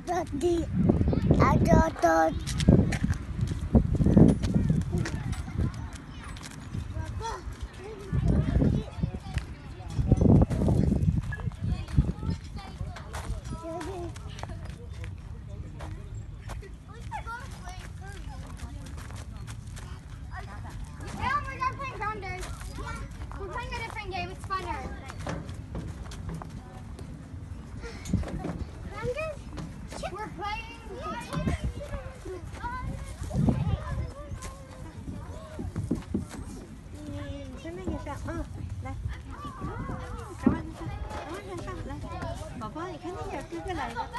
Tadi ada We're playing a different game. It's funner. We're playing. Cái này như sao? Đây. Cảm ơn sao? Cảm ơn sao? Đây. Bỏ vào thì cái này nó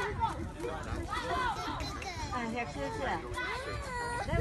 cứ Đây.